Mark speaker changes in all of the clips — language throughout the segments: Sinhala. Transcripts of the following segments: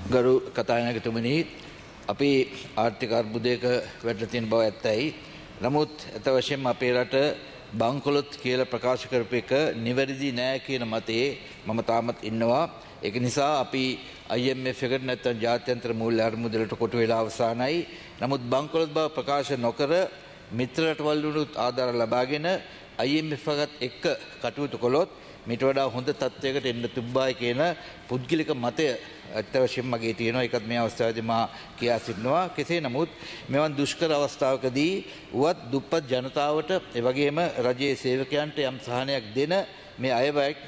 Speaker 1: ගරු කතානායකතුමනි අපි ආර්ථික අර්බුදයක වැටලා තියෙන බව ඇත්තයි. නමුත් අත වශයෙන්ම අපේ රට බංකොලොත් කියලා ප්‍රකාශ කරපු එක නිවැරදි නෑ කියන මතයේ මම තාමත් ඉන්නවා. ඒක නිසා අපි IMF එකට නැත්නම් ජාත්‍යන්තර මූල්‍ය අර්බුදයට කොටු වෙලා අවසానයි. නමුත් බංකොලොත් බව ප්‍රකාශ නොකර මිත්‍ර රටවල් වලුත් ආධාර ලබාගෙන IMF එකත් එක්ක කටයුතු කළොත් මීට වඩා හොඳ තත්ත්වයකට එන්න තිබ්බයි කියන පුද්ගලික මතය ඇත්ත වශයෙන්ම මගේ තියෙනවා. ඒකත් මේ අවස්ථාවේදී මා කියා සිටිනවා. කෙසේ නමුත් මෙවන් දුෂ්කර අවස්ථාවකදී උවත් දුප්පත් ජනතාවට ඒ වගේම රජයේ සේවකයන්ට යම් සහනයක් දෙන මේ අයවැයක්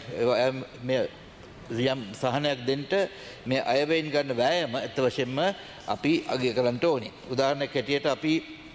Speaker 1: මේ යම් සහනයක් දෙන්න මේ අයවැයෙන් ගන්න වෑයම ඇත්ත වශයෙන්ම අපි අගය කරන්න ඕනේ. උදාහරණයක් හැටියට අපි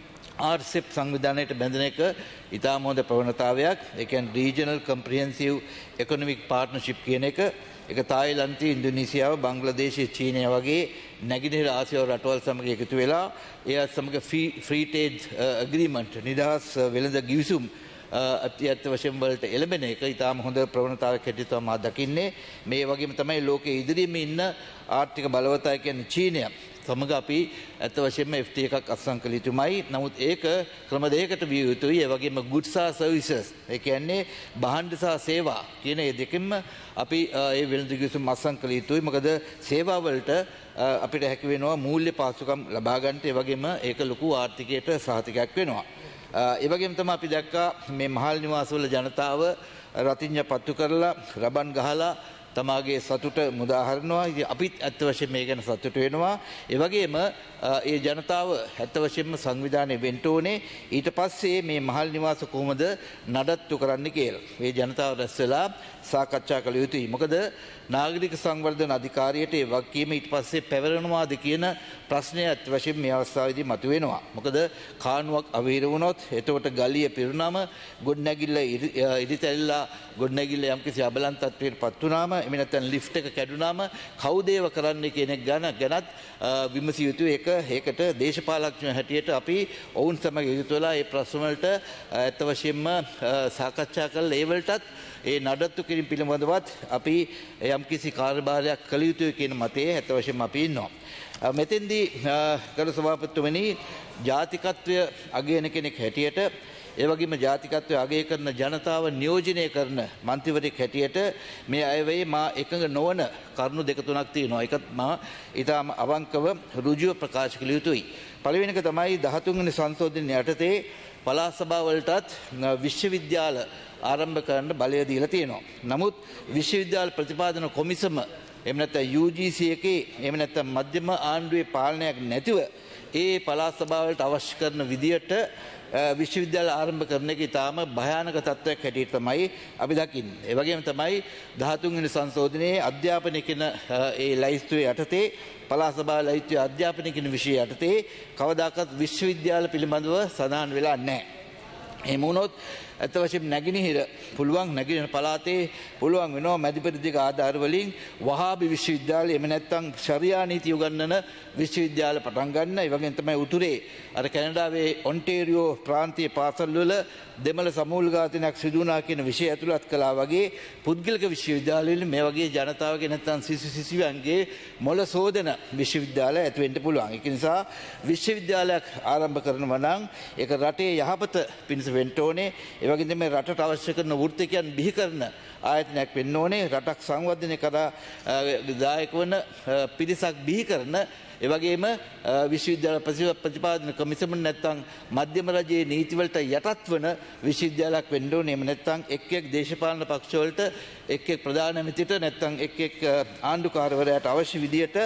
Speaker 1: RCEP සංවිධානයට බැඳෙන එක ඉතාම හොඳ ප්‍රවණතාවයක්. ඒ කියන්නේ Regional Comprehensive Economic Partnership කියන එක. ඒක තායිලන්තය, ඉන්දුනීසියාව, බංග්ලාදේශය, චීනය වගේ නැගෙනහිර ආසියාව රටවල් සමග එකතු වෙලා ඒ සමග free trade agreement නිදහස් වෙළඳ ගිවිසුම් අත්‍යත් වශයෙන් වලට එළඹෙන එක ඉතාම හොඳ ප්‍රවණතාවයක් හැටියට මා දකින්නේ. මේ වගේම තමයි ලෝකයේ ඉදිරියේම ඉන්න ආර්ථික බලවතා කියන්නේ චීනය සමග අපි ඇත්ත වශයෙන්ම FTA එකක් අත්සන් කළ යුතුමයි. නමුත් ඒක ක්‍රම දෙකකට විය යුතුයි. ඒ වගේම goods සහ services, ඒ කියන්නේ භාණ්ඩ සහ සේවා කියන මේ දෙකෙන්ම අපි මේ වෙළඳ කිවිසුම් අත්සන් කළ යුතුයි. මොකද සේවා වලට අපිට හැකි වෙනවා මූල්‍ය පාසුකම් ලබා ගන්නට. ඒ වගේම ඒක ලොකු ආර්ථිකයට සහතිකයක් වෙනවා. ඒ වගේම තමයි අපි දැක්කා මේ මහල් නිවාසවල ජනතාව රතිඤ්ඤ පත්තු කරලා රබන් ගහලා තමාගේ සතුට මුදා හරිනවා. ඉතින් අපිත් ඇත්ත වශයෙන්ම මේ ගැන සතුට වෙනවා. ඒ වගේම ඒ ජනතාව ඇත්ත වශයෙන්ම සංවිධානය වෙන්න ඕනේ. ඊට පස්සේ මේ මහල් නිවාස කොහොමද නඩත්තු කරන්න කියලා මේ ජනතාව රැස් වෙලා සාකච්ඡා කළ යුතුයි. මොකද නාගරික සංවර්ධන අධිකාරියට ඒ වගකීම ඊට පස්සේ පැවරෙනවාද කියන ප්‍රශ්නය ඇත්ත වශයෙන්ම මේ අවස්ථාවේදී මතුවෙනවා. මොකද කානුවක් අවහිර වුණොත් එතකොට ගලිය පිරුණාම ගොඩනැගිල්ල ඉදිතැල්ලා ගොඩනැගිල්ල යම්කිසි අබලන් තත්ත්වයට පත් වුණාම එමෙ නැත්නම් ලිෆ්ට් එක කැඩුනාම කවුද ඒව කරන්නේ කියන එක ගැනත් විමසිය යුතු එක. ඒකට දේශපාලඥයෝ හැටියට අපි ඔවුන් සමග එකතු වෙලා මේ ප්‍රශ්න වලට ඇත්ත වශයෙන්ම සාකච්ඡා කරලා ඒ වලටත් ඒ නඩත්තු කිරීම පිළිබඳවත් අපි යම්කිසි කාර්යභාරයක් කළ යුතුයි කියන මතයේ ඇත්ත වශයෙන්ම අපි ඉන්නවා. මෙතෙන්දී ගරු සභාපතිතුමනි, ජාතිකත්වය අගයන කෙනෙක් හැටියට ඒ වගේම ජාතිකත්වය අගය කරන ජනතාව නියෝජනය කරන මන්ත්‍රීවරයෙක් හැටියට මේ අයවැයේ මා එකඟ නොවන කරුණු දෙක තුනක් තියෙනවා. ඒකත් මා ඊටාම අවංකව ඍජුව ප්‍රකාශ කළ යුතුයි. පළවෙනි එක තමයි 13 වෙනි සංශෝධනය යටතේ පළාත් සභාවලටත් විශ්වවිද්‍යාල ආරම්භ කරන්න බලය දීලා තියෙනවා. නමුත් විශ්වවිද්‍යාල ප්‍රතිපාදන කොමිසම එහෙම නැත්නම් UGC එකේ එහෙම නැත්නම් මධ්‍යම ආණ්ඩුවේ පාලනයක් නැතිව ඒ පළාත් සභාවලට අවශ්‍ය කරන විදියට විශ්වවිද්‍යාල ආරම්භ කරන එක ඉතාම භයානක තත්ත්වයක් හැටියට තමයි අපි දකින්නේ. ඒ වගේම තමයි 13 වෙනි සංශෝධනයේ අධ්‍යාපනය කියන ඒ ලයිස්තුවේ යටතේ පළාත් සභාව ලයිස්තුවේ අධ්‍යාපනය කියන විෂය යටතේ කවදාකවත් විශ්වවිද්‍යාල පිළිබඳව සඳහන් වෙලා නැහැ. එහෙම වුණොත් ඇත්ත වශයෙන්ම නැගෙනහිර පළාතේ පුළුවන් වෙනවා මැදිපෙරදිග ආධාර වලින් වහාබි විශ්වවිද්‍යාල එහෙම නැත්නම් ශරියා නීති උගන්වන විශ්වවිද්‍යාල පටන් ගන්න. ඒ වගේම තමයි උතුරේ අර කැනඩාවේ ඔන්ටේරියෝ ප්‍රාන්තීය පාසල් වල දෙමළ සමූල ඝාතනයක් සිදු වුණා කියන විෂය ඇතුළත් කළා වගේ පුද්ගලික විශ්වවිද්‍යාල වල මේ වගේ ජනතාවගේ නැත්නම් සිසුවියන්ගේ මොළ සෝදන විශ්වවිද්‍යාල ඇති වෙන්න පුළුවන්. ඒක නිසා විශ්වවිද්‍යාලයක් ආරම්භ කරනවා නම් ඒක රටේ යහපත පිණිස වෙන්න ඕනේ. ඒ වගේම තමයි රටට අවශ්‍ය කරන වෘත්තිකයන් බිහි කරන ආයතනයක් වෙන්න ඕනේ. රටක් සංවර්ධනය කරා දායක වන පිරිසක් බිහි කරන, ඒ වගේම විශ්වවිද්‍යාල ප්‍රතිපාදන කොමිසම නැත්නම් මධ්‍යම රජයේ නීතිවලට යටත් වන විශ්වවිද්‍යාලයක් වෙන්න ඕනේ. එහෙම නැත්නම් එක් දේශපාලන පක්ෂ වලට එක් ප්‍රධාන ඇමතිට නැත්නම් එක් ආණ්ඩුකාරවරයාට අවශ්‍ය විදියට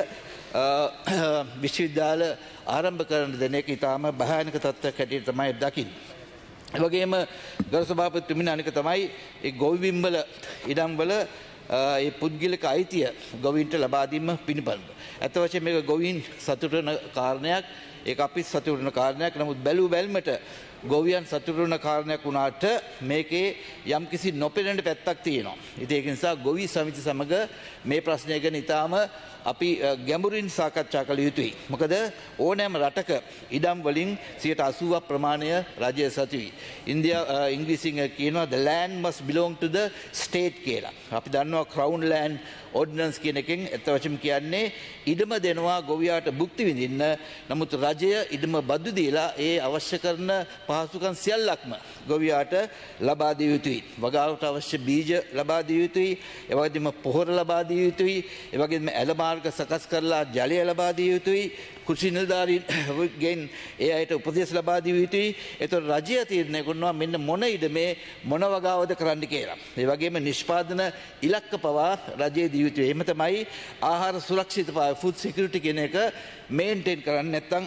Speaker 1: විශ්වවිද්‍යාල ආරම්භ කරන දෙන එක ඉතාම භයානක තත්ත්වයක් හැටියට තමයි දකින්නේ. ඒ වගේම ගරු සභාපතිතුමනි, අනික තමයි ඒ ගොවිබිම් වල ඉඩම් වල ඒ පුද්ගලික අයිතිය ගොවීන්ට ලබා දීම පිළිබඳව. ඇත්ත වශයෙන්ම මේක ගොවීන් සතුට වෙන කාරණයක්. ඒක අපි සතුට වෙන කාරණයක්. නමුත් බැලුව බැල්මට ගොවියන් සතුටු වෙන කාරණයක් වුණාට මේකේ යම්කිසි නොපෙනෙන පැත්තක් තියෙනවා. ඉතින් ඒක නිසා ගොවි සමිති සමග මේ ප්‍රශ්නය ගැන ඉතාම අපි ගැඹුරින් සාකච්ඡා කළ යුතුයි. මොකද ඕනෑම රටක ඉඩම් වලින් 80% ප්‍රමාණය රජය සතුයි. ඉංග්‍රීසියෙන් කියනවා the land must belong to the state කියලා. අපි දන්නවා crown land ordinance කියන එකෙන් අත වශයෙන් කියන්නේ ඉඩම දෙනවා ගොවියාට භුක්ති විඳින්න. නමුත් රජය ඉඩම බදු දීලා ඒ අවශ්‍ය කරන පහසුකම් සියල්ලක්ම ගොවියාට ලබා දිය යුතුයි. වගාවට අවශ්‍ය බීජ ලබා දිය යුතුයි. ඒ වගේම පොහොර ලබා දිය යුතුයි. ඒ වගේම ඇල මාර්ග සකස් කරලා ජලය ලබා දිය යුතුයි. කෘෂි නිලධාරීන්ගෙන් ඒ අයට උපදෙස් ලබා දිය යුතුයි. ඒතර රජය තීරණය කරනවා මෙන්න මොන ඉඩමේ මොන වගාවද කරන්න කියලා. ඒ වගේම නිෂ්පාදන ඉලක්ක පවා රජයේ දිය යුතුයි. එහෙම තමයි ආහාර සුරක්ෂිතතාවය ෆුඩ් සිකියුරිටි කියන එක මේන්ටේන් කරන්න නැත්නම්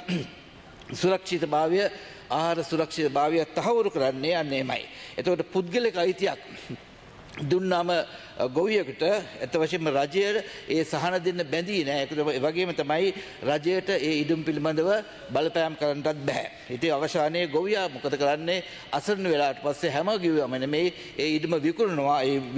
Speaker 1: සුරක්ෂිතභාවය ආහාර සුරක්ෂිතභාවය තහවුරු කරන්නේ අන්නේමයි. එතකොට පුද්ගලික අයිතියක් දුන්නාම ගොවියෙකුට ඇත්ත වශයෙන්ම රජය ඒ සහන දෙන්න බැඳී නෑ. ඒ වගේම තමයි රජයට ඒ ඉඩම් පිළිබඳව බලපෑම් කරන්නටත් බෑ. ඉතින් අවසානයේ ගොවියා මොකද කරන්නේ? අසරණ වෙලාට පස්සේ හැම ගිවියම නෙමේ ඒ ඉඩම විකුණනවා.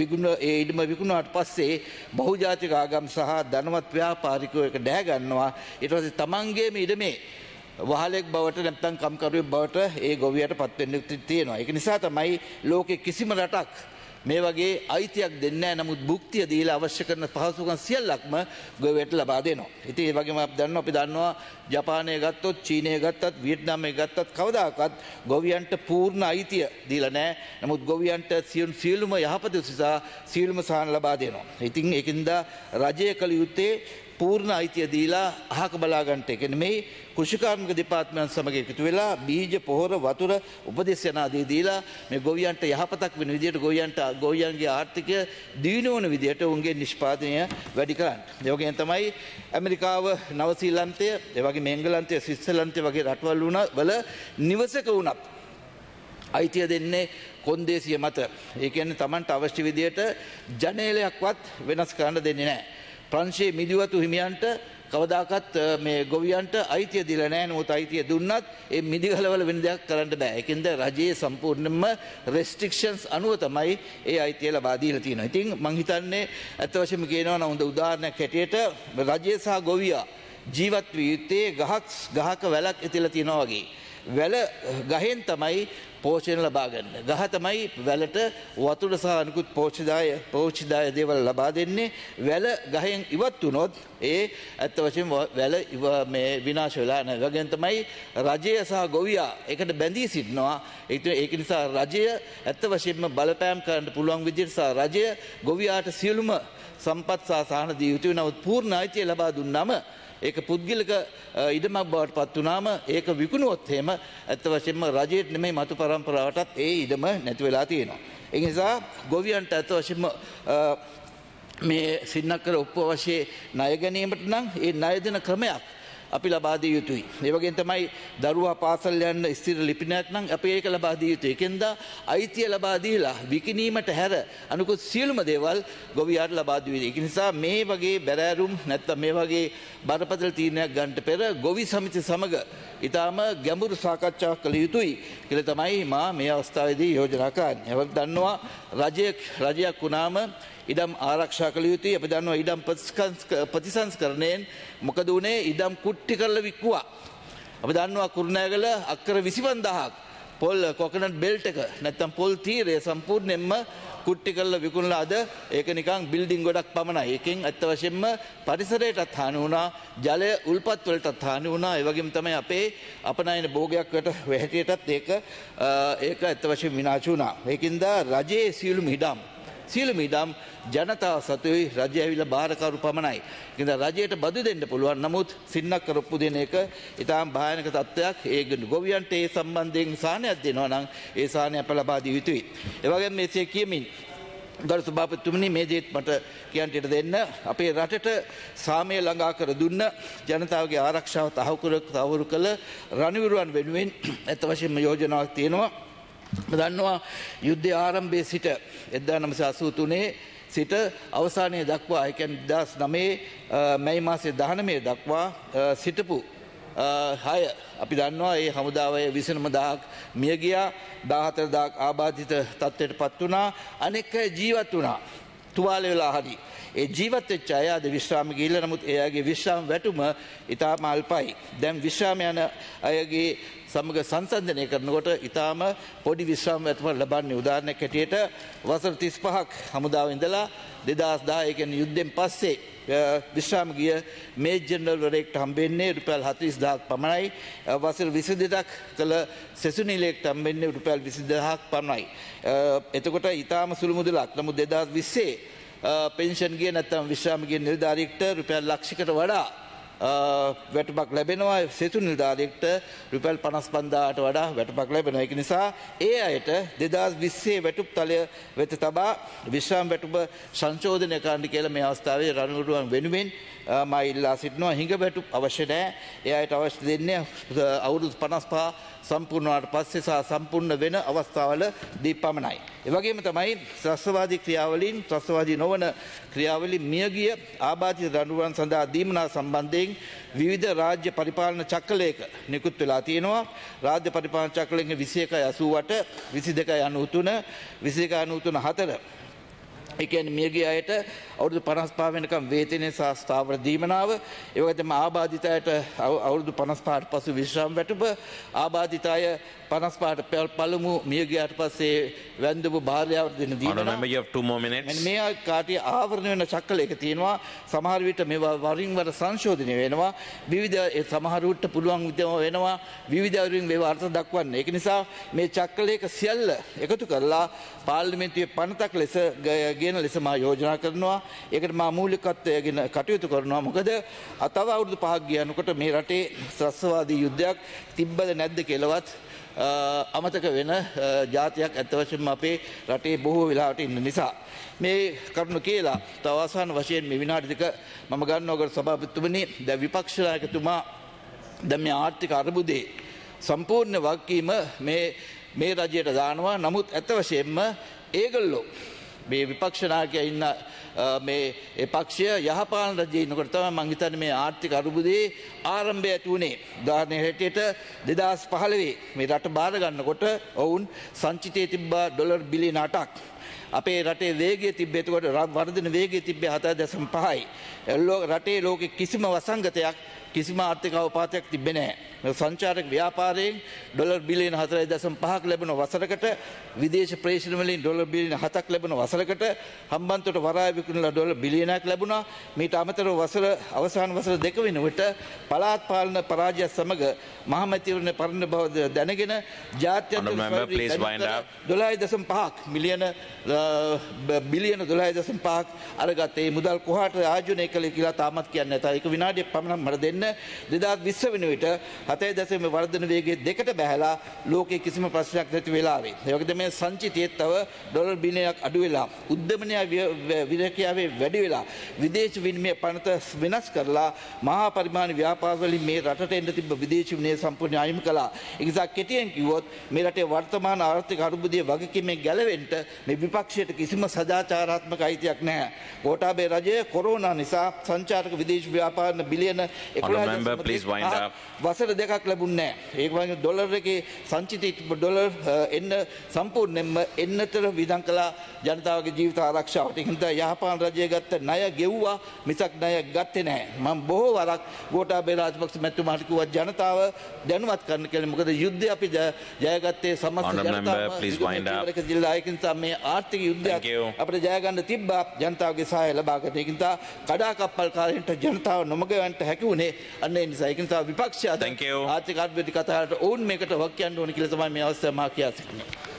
Speaker 1: ඒ ඉඩම විකුණුවාට පස්සේ බහුජාතික ආගම් සහ ධනවත් ව්‍යාපාරිකයෝ එක ඩෑ ගන්නවා. ඊට පස්සේ තමන්ගේම ඉඩමේ වහලෙක් බවට නැත්නම් කම්කරුවෙක් බවට ඒ ගොවියට පත් වෙන්න තියෙනවා. ඒක නිසා තමයි ලෝකේ කිසිම රටක් මේ වගේ අයිතියක් දෙන්නේ නැහැ. නමුත් භුක්තිය දීලා අවශ්‍ය කරන පහසුකම් සියල්ලක්ම ගොවියට ලබා දෙනවා. ඉතින් ඒ වගේම අපි දන්නවා ජපානය ගත්තොත්, චීනය ගත්තත්, වියට්නාමය ගත්තත් කවදාකවත් ගොවියන්ට පූර්ණ අයිතිය දීලා නැහැ. නමුත් ගොවියන්ට සියලුම යහපත උදෙසා සියලුම සහන ලබා දෙනවා. ඉතින් ඒකින්ද රජය කළ යුත්තේ පූර්ණ අයිතිය දීලා අහක බලා ගන්නට. ඒ කියන්නේ මේ කෘෂිකාර්මික දෙපාර්තමේන්තුව සමග එකතු වෙලා බීජ පොහොර වතුර උපදෙස් යන ආදී දීලා මේ ගොවියන්ට යහපතක් වෙන විදිහට ගොවියන්ගේ ආර්ථිකය දියුණු වන විදිහට උන්ගේ නිෂ්පාදනය වැඩි කරන්න. ඒ වගේම තමයි ඇමරිකාව, නව ශ්‍රීලන්තය, ඒ වගේම එංගලන්තය, ස්විට්සර්ලන්තය වගේ රටවල් වල නිවසක වුණත් අයිතිය දෙන්නේ කොන්දේසිය මත. ඒ කියන්නේ Tamanට අවශ්‍ය විදිහට ජනේලයක්වත් වෙනස් කරන්න දෙන්නේ නැහැ. ප්‍රංශයේ මිදිවතු හිමියන්ට කවදාකවත් මේ ගොවියන්ට අයිතිය දීලා නැහැ. නමුත් අයිතිය දුන්නත් ඒ මිදිගලවල වෙන දෙයක් කරන්න බෑ. ඒකෙන්ද රජයේ සම්පූර්ණයෙන්ම රෙස්ට්‍රික්ෂන්ස් අනුව තමයි ඒ අයිතිය ලබා දීලා තියෙනවා. ඉතින් මම හිතන්නේ අත් වශයෙන්ම කියනවා නම් හොඳ උදාහරණයක් හැටියට රජය සහ ගොවියා ජීවත් විය යුත්තේ ගහක වැලක් ඇතිලා තියෙනවා වගේ. වැල ගහෙන් තමයි පෝෂණය ලබා ගන්න. ගහ තමයි වැලට වතුර සහ අනිකුත් පෝෂ්‍යදාය දේවල් ලබා දෙන්නේ. වැල ගහෙන් ඉවත් වුණොත් ඒ ඇත්ත වශයෙන්ම වැල මේ විනාශ වෙලා නැහැ. වගේම තමයි රජය සහ ගොවියා එකට බැඳී සිටිනවා. ඒක නිසා රජය ඇත්ත වශයෙන්ම බලපෑම් කරන්න පුළුවන් විදිහට සහ රජය ගොවියාට සියලුම සම්පත් සහ සහන දී යුතුයි. නමුත් පූර්ණ අයිතිය ලබා දුන්නාම ඒක පුද්ගලික ඉඩමක් බවට පත් වුණාම ඒක විකුණුවොත් එහෙම ඇත්ත වශයෙන්ම රජයට නෙමෙයි මතු පරම්පරාවටත් ඒ ඉඩම නැති වෙලා තියෙනවා. ඒ නිසා ගොවියන්ට ඇත්ත වශයෙන්ම මේ සින්නක්කර ඔප්පු අවශ්‍ය ණය ගැනීමට නම් ඒ ණය දෙන ක්‍රමයක් අපි ලබා දිය යුතුයි. ඒ වගේම තමයි දරුවා පාසල් යන්න ස්ථිර ලිපිනයක් නම් අපි ඒක ලබා දිය යුතුයි. ඒකෙන්ද අයිතිය ලබා දීලා විකිණීමට හැර අනිකුත් සියලුම දේවල් ගොවියාට ලබා දිය යුතුයි. ඒක නිසා මේ වගේ බැරෑරුම් නැත්නම් මේ වගේ බරපතල තීරණයක් ගන්නට පෙර ගොවි සමිති සමග ඊටාම ගැඹුරු සාකච්ඡාවක් කළ යුතුයි කියලා තමයි මා මේ අවස්ථාවේදී යෝජනා කරන්නේ. අපි දන්නවා රජයක් වුණාම ඉඩම් ආරක්ෂා කළ යුතුයි. අපි දන්නවා ඉඩම් ප්‍රතිසංස්කරණයෙන් මොකද උනේ? ඉඩම් කුට්ටි කරලා වික්කුවා. අපි දන්නවා කුරුණෑගල අක්කර 25000ක් පොල් කොකනට් බෙල්ට් එක නැත්තම් පොල් තීරය සම්පූර්ණයෙන්ම කුට්ටි කරලා විකුණලා අද ඒක නිකන් බිල්ඩින් ගොඩක් පමණයි. ඒකෙන් අත්ත වශයෙන්ම පරිසරයටත් හානි වුණා, ජලය උල්පත් වලටත් හානි වුණා. ඒ වගේම තමයි අපේ අපනයන භෝගයකට වැහැටියටත් ඒක අත්ත වශයෙන් විනාශ වුණා. ඒකින්ද රජයේ සියලුම ඉඩම් ජනතාව සතුයි. රජය ඇවිල්ලා බාරකරු පමණයි. ඒකින්ද රජයට බදු දෙන්න පුළුවන්. නමුත් සින්නක් කරපු දෙන එක ඊටාම් භයානක තත්ත්වයක්. ඒ ගොවියන්ට ඒ සම්බන්ධයෙන් සාහනයක් දෙනවා නම් ඒ සාහනය අප ලබා දිය යුතුයි. ඒ වගේම මේසේ කියමින් ගරු සභාපතිතුමනි මේ දේත් මට කියන්නට ඉඩ දෙන්න. අපේ රටට සාමය ළඟා කර දුන්න ජනතාවගේ ආරක්ෂාව තහවුරු කළ රණවිරුවන් වෙනුවෙන් ඇත්ත වශයෙන්ම යෝජනාවක් තියෙනවා. දන්නවා යුද්ධය ආරම්භයේ සිට 1983 සිට අවසානයේ දක්වා ඒ කියන්නේ 2009 මැයි මාසයේ 19 දක්වා සිටපු හය අපි දන්නවා ඒ හමුදාව 29,000ක් මිය ගියා 14,000ක් ආබාධිත තත්ත්වයට පත් වුණා අනෙක් අය ජීවත් වුණා තුවාල වෙලා හරි ඒ ජීවත් වෙච්ච අය අද විශ්‍රාම ගිහිල්ලා නමුත් එයාගේ විශ්‍රාම වැටුම ඉතාම අල්පයි දැන් විශ්‍රාම යන අයගේ සමග සංසන්දනය කරනකොට ඉතාම පොඩි විශ්‍රාම වැටුම ලබන්නේ උදාහරණයක් හැටියට වසර 35ක් හමුදාව ඉඳලා 2010 කියන්නේ යුද්ධෙන් පස්සේ විශ්‍රාම ගිය මේජර් ජනරල් වරයෙක්ට හම්බෙන්නේ රුපියල් 40,000ක් පමණයි වසර 22ක් කළ සෙසු නිලයකට හම්බෙන්නේ රුපියල් 22,000ක් පමණයි එතකොට ඊටාම සුළු මුදලක් නමුත් 2020 පෙන්ෂන් ගිය නැත්නම් විශ්‍රාම ගිය නිලධාරියෙක්ට රුපියල් ලක්ෂයකට වඩා වැටුපක් ලැබෙනවා සෙසු නිලධාරියෙක්ට රුපියල් 55,000ට වඩා වැටුපක් ලැබෙනවා ඒක නිසා ඒ අයට 2020 වැටුප් තලය වෙත තබා විශ්‍රාම වැටුප සංශෝධනය කරන්න කියලා මේ අවස්ථාවේ රණවිරුවන් වෙනුවෙන් මා ඉල්ලා සිටිනවා හිඟ වැටුප් අවශ්‍ය නැහැ ඒ අයට අවශ්‍ය දෙන්නේ අවුරුදු 55 සම්පූර්ණ වුණාට පස්සේ සහ සම්පූර්ණ වෙන අවස්ථාවල දී පමණයි. ඒ වගේම තමයි ත්‍රස්තවාදී ක්‍රියාවලින් ත්‍රස්තවාදී නොවන ක්‍රියාවලින් මියගිය ආබාධිත රණවිරුවන් සඳහා දීමනා සම්බන්ධයෙන් විවිධ රාජ්‍ය පරිපාලන චක්‍රලයක නිකුත් වෙලා තියෙනවා. රාජ්‍ය පරිපාලන චක්‍රලයක 21/88, 22/93, 21/94 ඒ කියන්නේ මියගිය අයට අවුරුදු 55 වෙනකම් වේතනය සහ ස්ථාවර දීමනාව ඒ වගේම ආබාධිත අයට අවුරුදු 55ට පසු විශ්‍රාම වැටුප ආබාධිත අය 55ට පළමු මියගියාට පස්සේ වැන්දපු භාර්යාවට දෙන දීමනාව මේ කාටිය ආවරණය වෙන චක්‍රලයක තියෙනවා සමහර විට මේවා වරින් වර සංශෝධනය වෙනවා විවිධ සමහරුන්ට පුළුවන් විදිහම වෙනවා විවිධ වරින් මේවා අර්ථ දක්වන්න ඒක නිසා මේ චක්‍රලයක සියල්ල එකතු කරලා පාර්ලිමේන්තුවේ පනතක් ලෙස ගෙන ලෙස මා යෝජනා කරනවා ඒකට මා මූලිකත්වයෙන් කටයුතු කරනවා මොකද තව අවුරුදු 5ක් ගියනකොට මේ රටේ ත්‍රස්තවාදී යුද්ධයක් තිබ්බද නැද්ද කියලාවත් අමතක වෙන ජාතියක් ඇත්ත වශයෙන්ම අපේ රටේ බොහෝ වෙලාවට ඉන්න නිසා මේ කරුණු කියලා තව අවසාන වශයෙන් මේ විනාඩි දෙක මම ගන්නවකට සභාපතිතුමනි දැන් විපක්ෂ නායකතුමා දැන් මේ ආර්ථික අර්බුදේ සම්පූර්ණ වගකීම මේ රජයට දානවා නමුත් ඇත්ත වශයෙන්ම ඒගොල්ලෝ මේ විපක්ෂ නායකයා ඉන්න මේ පක්ෂය යහපාලන රජයේ ඉන්නකොට තමයි මම හිතන්නේ මේ ආර්ථික අර්බුදයේ ආරම්භය ඇති වුණේ. උදාහරණයක් හැටියට 2015 මේ රට බාර ගන්නකොට ඔවුන් සංචිතයේ තිබ්බා ඩොලර් බිලියන 8ක්. අපේ රටේ වේගය තිබ්බේ එතකොට වර්ධන වේගය තිබ්බේ 7.5යි. රටේ ලෝකෙ කිසිම වසංගතයක් කිසිම ආර්ථික අවපාතයක් තිබෙන්නේ නැහැ. සංචාරක ව්‍යාපාරයෙන් ඩොලර් බිලියන 4.5ක් ලැබෙන වසරකට විදේශ ප්‍රේෂණ වලින් ඩොලර් බිලියන 7ක් ලැබෙන වසරකට හම්බන්තොට වරාය විකුණලා ඩොලර් බිලියනයක් ලැබුණා. මීට අමතරව අවසාන වසර දෙක වෙනකොට පළාත් පාලන පරාජය සමග මහමැතිවරණ පරණ බව දැනගෙන ජාත්‍යන්තර 12.5ක් මිලියන බිලියන 12.5ක් අරගත්තේ මුදල් කොහාට ආයෝජනය කළේ කියලා තාමත් කියන්නේ නැහැ. ඒක විනාඩියක් පමණ මට දෙන්න 2020 වෙන විට 7.0 වර්ධන වේගයේ දෙකට බැහැලා ලෝකයේ කිසිම ප්‍රශ්නයක් නැති වෙලාවේ. ඒ වගේම මේ සංචිතයේ තව ඩොලර් බිලියනයක් අඩු වෙලා උද්දමනය විරකියාවේ වැඩි වෙලා විදේශ විනිමය පනත වෙනස් කරලා මහා පරිමාණ ව්‍යාපාර වලින් මේ රටට එන්න තිබ්බ විදේශ විනිමය සම්පූර්ණ අයින් කළා. ඒ නිසා කෙටියෙන් කිව්වොත් මේ රටේ වර්තමාන ආර්ථික අර්බුදයේ වගකීමෙන් ගැලවෙන්න මේ විපක්ෂයට කිසිම සදාචාරාත්මක අයිතියක් නැහැ. ගෝඨාභය රජය කොරෝනා නිසා සංචාරක විදේශ ව්‍යාපාර බිලියන 11 වසර දෙකක් ලැබුණේ නැහැ. ඒක වගේ ඩොලර් එකේ සංචිතී ඩොලර් එන්න සම්පූර්ණයෙන්ම එන්නතර විදන් කළා ජනතාවගේ ජීවිත ආරක්ෂාවට. ඒක නිසා යහපාලන රජය ගත්ත ණය ගෙව්වා මිසක් ණය ගත්තේ නැහැ. මම බොහෝ වරක් ගෝඨාභය රාජපක්ෂ මැතිතුමාට කිව්වා ජනතාව දැනුවත් කරන්න කියලා. මොකද යුද්ධය අපි ජයගත්තේ සමස්ත ජනතාව එක ජිල්ලායකින් මේ ආර්ථික යුද්ධයක් අපිට ජය ගන්න තිබ්බා ජනතාවගේ සහාය ලබා ගන්න. ඒක නිසා කඩාකප්පල්කාරයන්ට ජනතාව නොමගවන්න හැකි වුණේ අන්න ඒ නිසා. ඒක නිසා විපක්ෂය ආර්ථික අර්බුද කතාවට ඕන් මේකට වක් කියන්න ඕන කියලා තමයි මේ අවස්ථාවේ මා කියා සිටින්නේ.